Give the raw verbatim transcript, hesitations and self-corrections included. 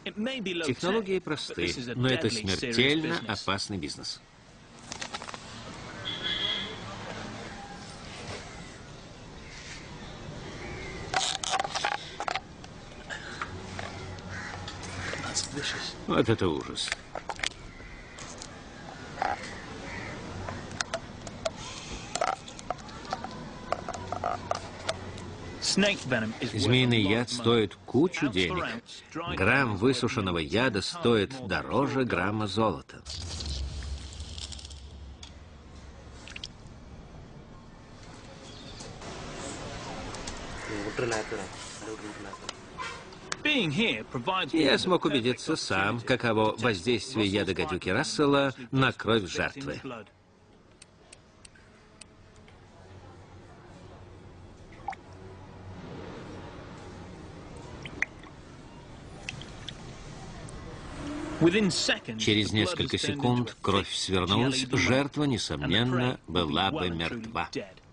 Технологии просты, но это смертельно опасный бизнес. Вот это ужас. Змеиный яд стоит кучу денег. Грамм высушенного яда стоит дороже грамма золота. Я смог убедиться сам, каково воздействие яда гадюки Рассела на кровь жертвы. Через несколько секунд кровь свернулась, жертва, несомненно, была бы мертва.